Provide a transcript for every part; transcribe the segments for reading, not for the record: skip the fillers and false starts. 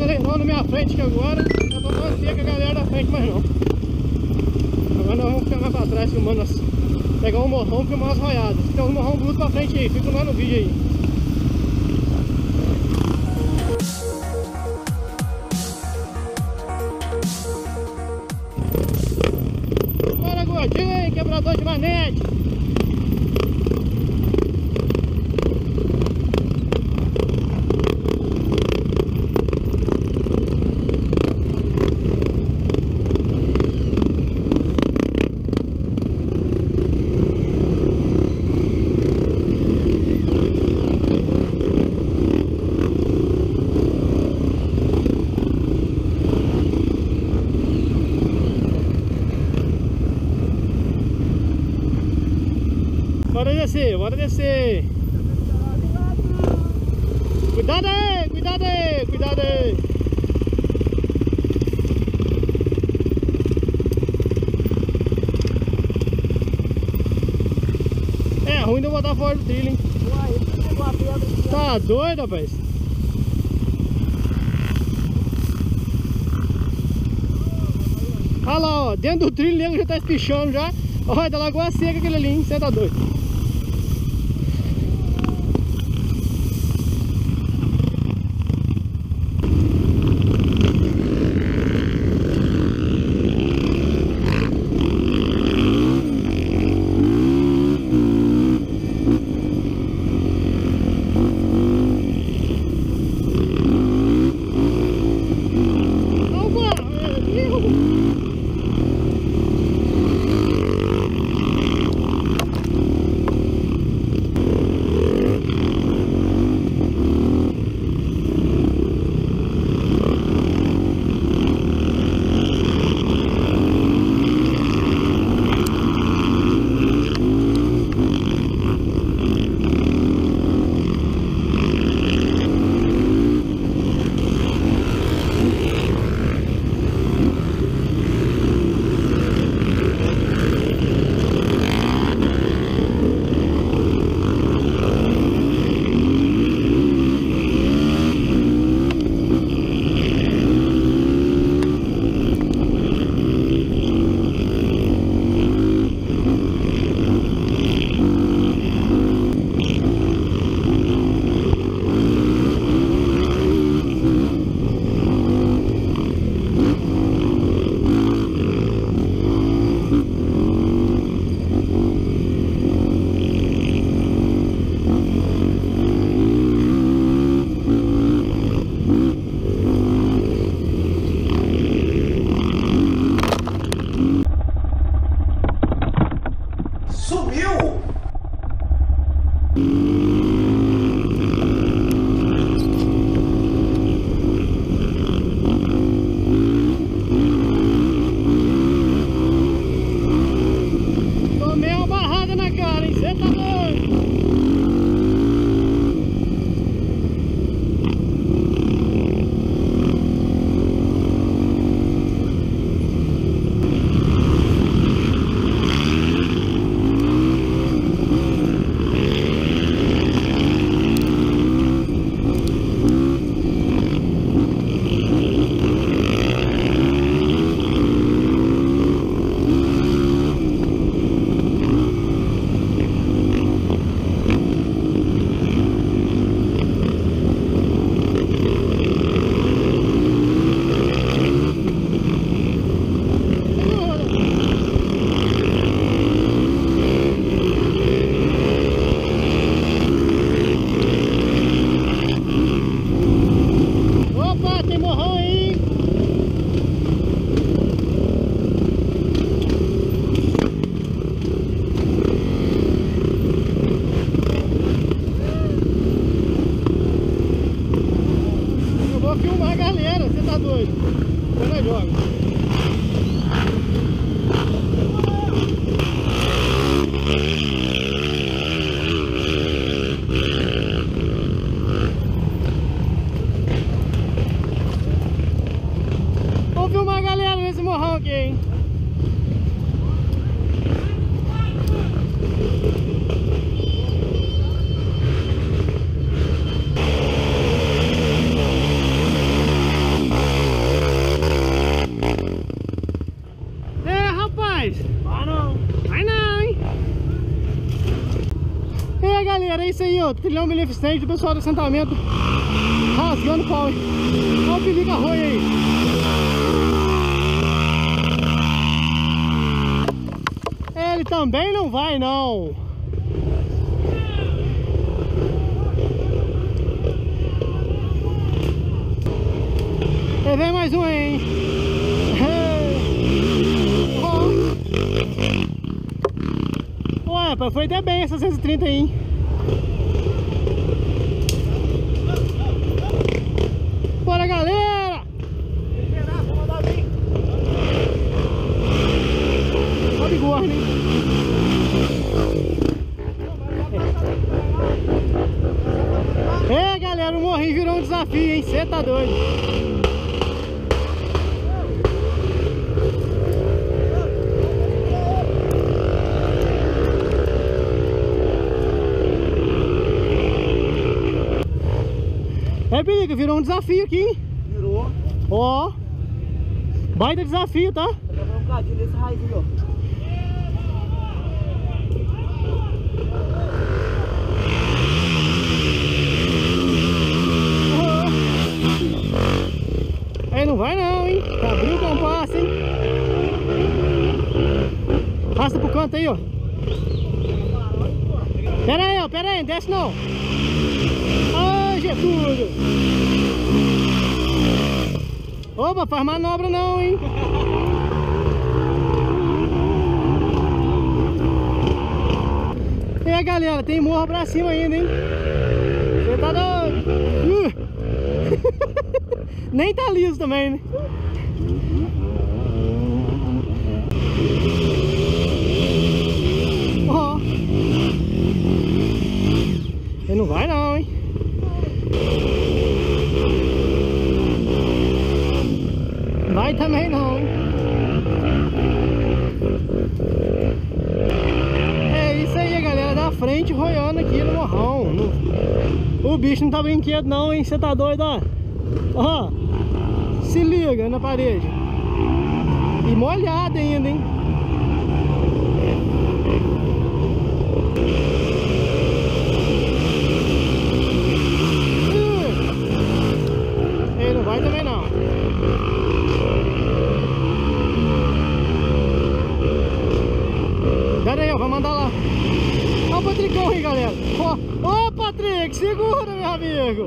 galerão na minha frente que agora já tô falando com a galera da frente, mas não. Agora nós vamos ficar mais pra trás filmando pegar um morrão e filmar as roiadas. Tem um morrão bruto pra frente aí, fica lá no vídeo aí. Bora, gordinho, quebrador de manete. Bora descer, bora descer. Cuidado aí, cuidado aí, cuidado aí. É ruim de eu botar fora do trilho, hein? Tá doido, rapaz? Olha lá, ó, dentro do trilho o nego já tá espichando já. Olha, da Lagoa Seca aquele ali, hein? Você tá doido? mais? Vai não. Vai não, hein? E aí, galera, é isso aí, ó. Trilhão beneficente do pessoal do assentamento rasgando pau, hein? Olha o pelica arroio aí. Ele também não vai, não. E vem mais um, hein? Ué, rapaz, foi até bem essa 630 aí, hein? Bora, galera! Ó, bigorna, hein? É, galera, o morrinho virou um desafio, hein? Cê tá doido. É, perigo, virou um desafio aqui, hein? Virou. Ó. Baita desafio, tá? Vou dar um bocadinho desse raizinho, ó. Aí não vai não, hein? Abriu o compasso, hein? Passa pro canto aí, ó. Pera aí, ó, pera aí, não desce não. Ai, Getúlio. Opa, faz manobra não, hein? E aí, galera, tem morro pra cima ainda, hein? Você tá doido? Nem tá liso também, né? Ó. Ele não vai não, hein? Vai também não, hein? É isso aí, galera, da frente roiando aqui no morrão. O bicho não tá brinquedo não, hein? Você tá doido, ó? Ó, se liga na parede. E molhado ainda, hein? Ele não vai também não. Pera aí, ó, vai mandar lá. Ó o Patricão aí, galera. Ó, Patrick, segura, meu amigo.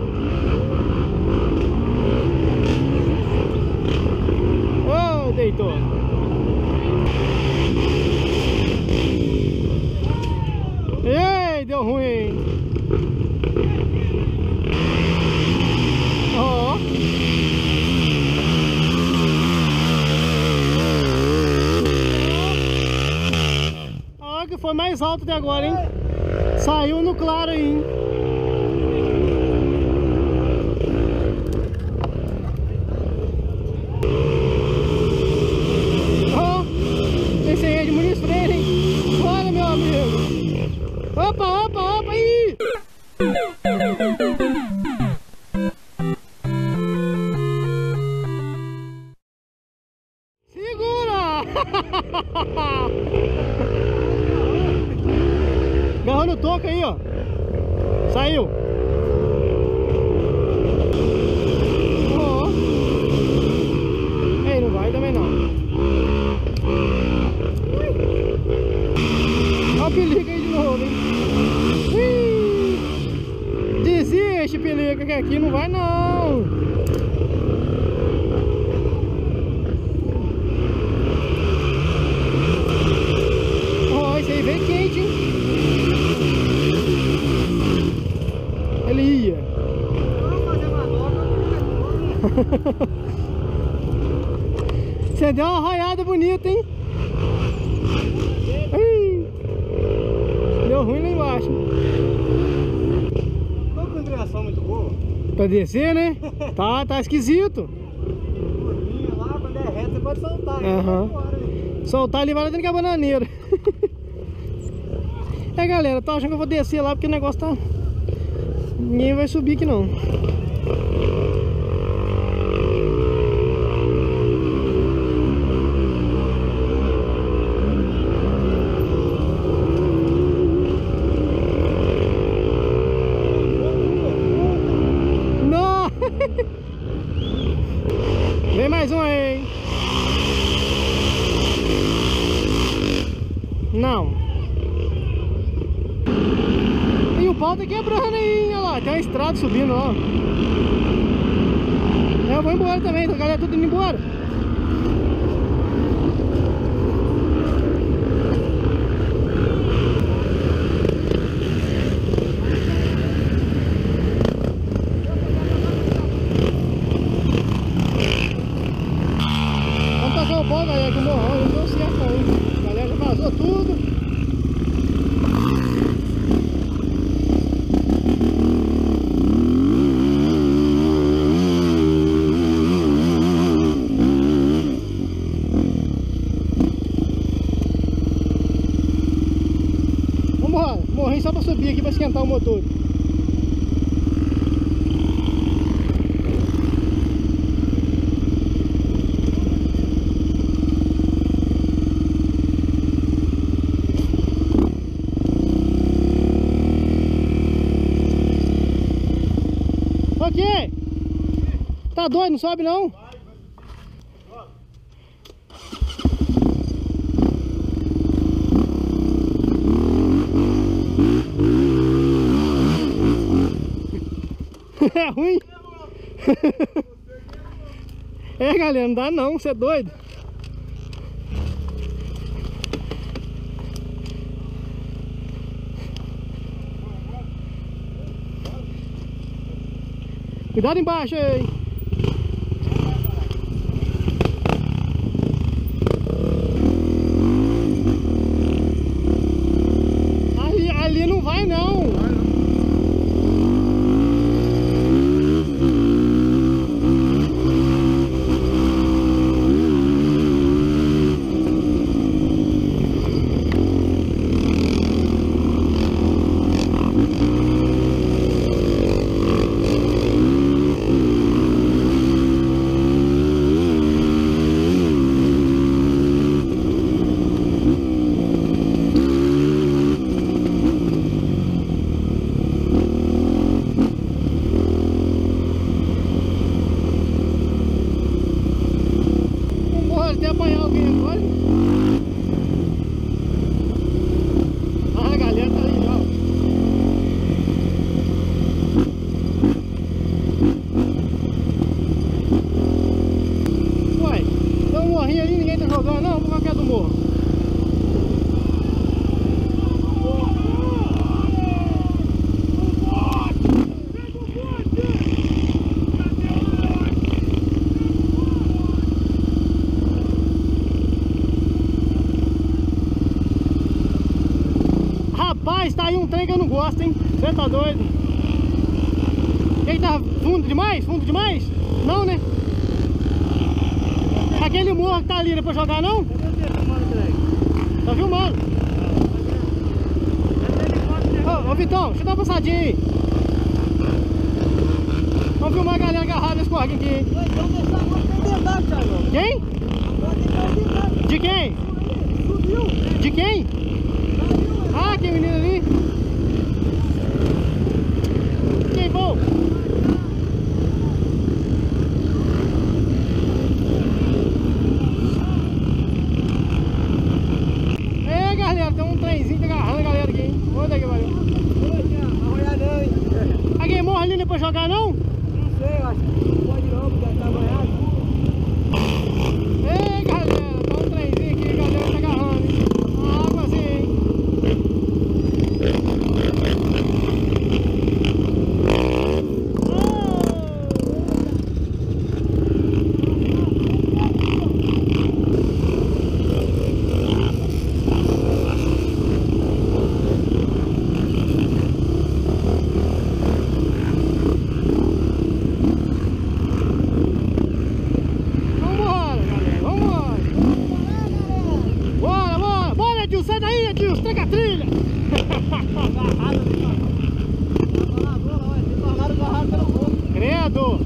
Oh, deitou. Ei, deu ruim, hein? Ó. Ó, que foi mais alto até agora, hein? Saiu no claro aí, hein? Esse aí é de Muniz Freire, hein? Olha, meu amigo. Opa, opa, opa, aí! Segura! Agarrou no toco aí, ó. Saiu. Ó. Ei, não vai também não. Olha o pelica aí de novo, hein? Desiste, pelica, que aqui não vai não. Ó, esse aí veio quente, hein? Ele ia. Você deu uma arroiada bonita, hein? Deu ruim lá embaixo. Tô com inclinação muito boa. Pra descer, né? Tá esquisito. Curvinha lá, quando é reto você pode soltar. Aham. Soltar ele vai lá dentro da bananeira. É, galera, tô achando que eu vou descer lá porque o negócio tá... Ninguém vai subir aqui não. Não. E o pau tá quebrando aí, olha lá. Tem uma estrada subindo lá. Eu vou embora também, a galera tudo indo embora. Vamos passar o pau, galera, que o morrão não deu certo não. A galera já vazou tudo. Morri só pra subir aqui pra esquentar o motor. Ok. Tá doido, não sobe não? É ruim. É, galera, não dá não, você é doido. Cuidado embaixo aí. Ali não vai não. Até apanhar alguém agora. Ah, a galera tá ali já. Ué, tem um morrinho ali, ninguém tá jogando não, por qualquer do morro. Rapaz, tá aí um trem que eu não gosto, hein? Você tá doido? Ele tá fundo demais? Fundo demais? Não, né? Aquele morro que tá ali, não é pra jogar não? Tá filmando? Ô, Vitão, você dá uma passadinha aí. Vamos filmar a galera agarrada nesse corguinho aqui, hein? Quem? De quem? De quem? Ah, que menino ali. Quem bom? É, galera, tem um trenzinho que tá agarrando a galera aqui, hein? Onde é que valeu? Alguém morre ali, não é pra jogar não? Não sei, eu acho que não pode não, porque tá banhado. É, galera, tem um trenzinho aqui, a galera tá agarrando, hein? A água assim, hein? Sai daí, Edilson, pega a trilha! Credo!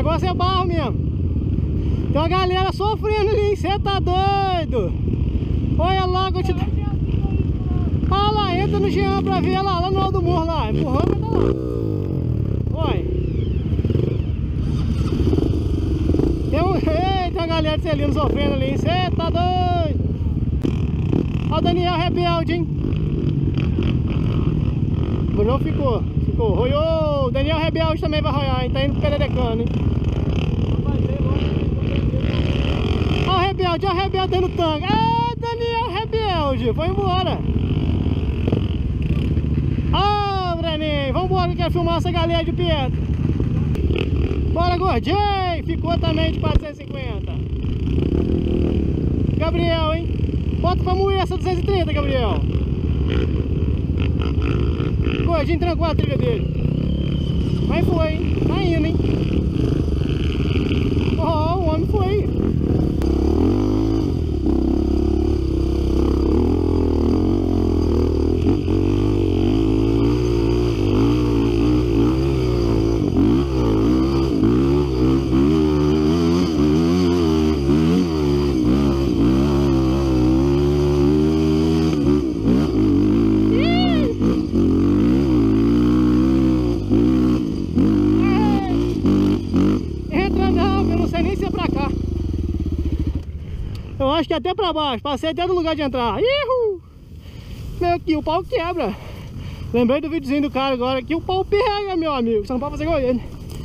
negócio é barro mesmo. Tem uma galera sofrendo ali, você tá doido? Olha lá, continua. Olha lá, entra no Jean pra ver lá no alto do morro lá. Empurrando, vai tá lá. Olha. Tem uma galera de Celino sofrendo ali, você tá doido? Olha o Daniel rebelde, hein? O Bruno ficou. Roiou. O Daniel rebelde também vai roiar, hein? Tá indo pro pererecano, hein? Olha o rebelde dando tanque. Ah, Daniel rebelde, foi embora. Ah, Breninho, vambora que eu quero filmar essa galera de perto. Bora, gordinho. Ficou também de 450. Gabriel, hein? Bota pra moer essa 230, Gabriel. Gordinho trancou a trilha dele. Mas foi, hein? Tá indo, hein? Ó, o homem foi. Eu acho que até pra baixo, passei até do lugar de entrar. Ihu! Meu, que o pau quebra. Lembrei do videozinho do cara agora, que o pau pega, meu amigo. Você não pode fazer igual ele.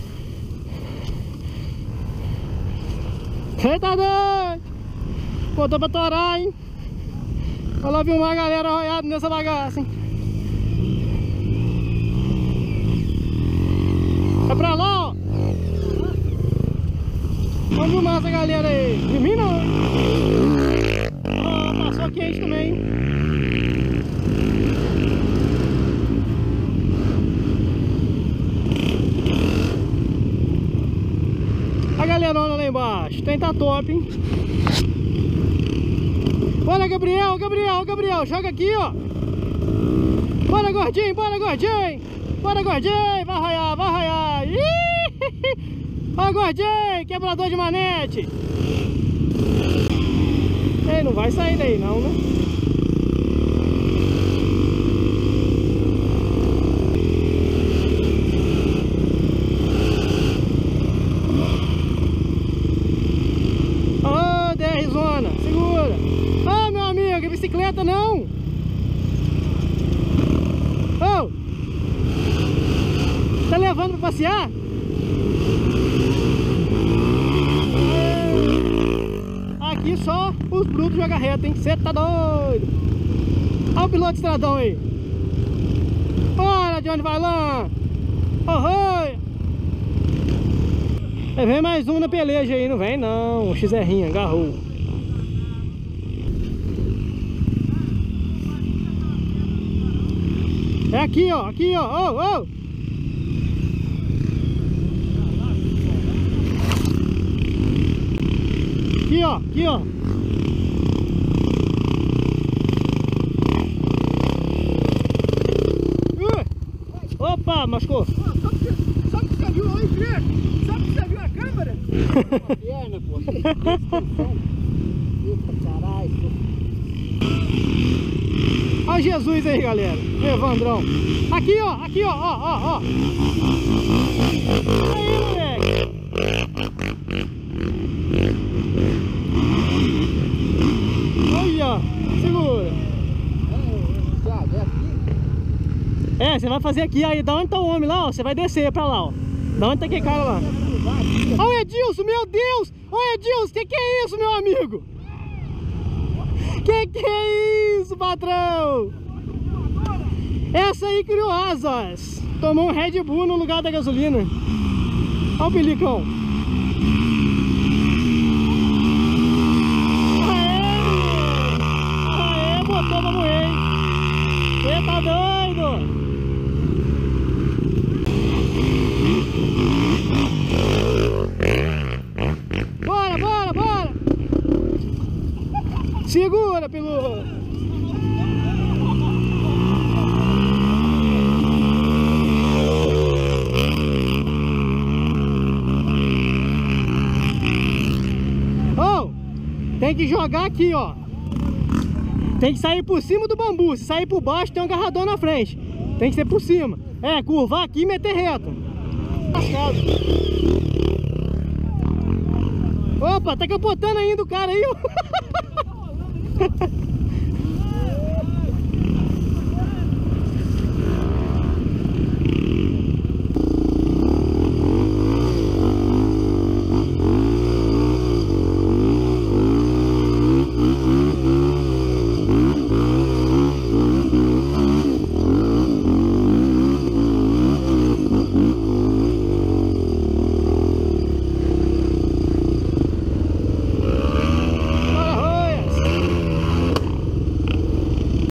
Você tá doido? Botou pra torar, hein? Olha lá, viu uma galera arroiada nessa bagaça, hein? É pra lá, ó. Vamos filmar essa galera aí. De mim não. Oh, passou quente também. A galerona lá embaixo. Tem tá top, hein? Bora, Gabriel. Joga aqui, ó. Bora, gordinho. Bora, gordinho. Vai raiar. Ó, gordinho, quebrador de manete. Ei, não vai sair daí não, né? Ô, DR Zona, segura. Ô, meu amigo, é bicicleta não. Ô, tá levando pra passear? Aqui só os brutos jogam reto, hein? Você tá doido? Olha o piloto de estradão aí. Bora, Johnny Vailão. Oi. Vem mais um na peleja aí, não vem não. O XRinho, agarrou. É aqui, ó. Ô. Aqui, ó. Opa, machucou. Só que você viu aí, Fred? Só que você viu a câmera? A perna, pô. Olha Jesus aí, galera. Evandrão. Aqui, ó. Aí, moleque. Olha, segura. É, você vai fazer aqui, aí da onde tá o homem lá, ó, você vai descer pra lá, ó. Da onde tá aquele cara lá? Ó, Edilson, meu Deus! Ô, Edilson, que é isso, meu amigo? Que é isso, patrão? Essa aí criou asas. Tomou um Red Bull no lugar da gasolina. Olha o pelicão. Aê, botou pra morrer, hein? Você tá doido? Bora! Segura, piloto! Tem que jogar aqui, ó. Tem que sair por cima do bambu. Se sair por baixo, tem um agarrador na frente. Tem que ser por cima. É, curvar aqui e meter reto. Opa, tá capotando ainda o cara aí, ó.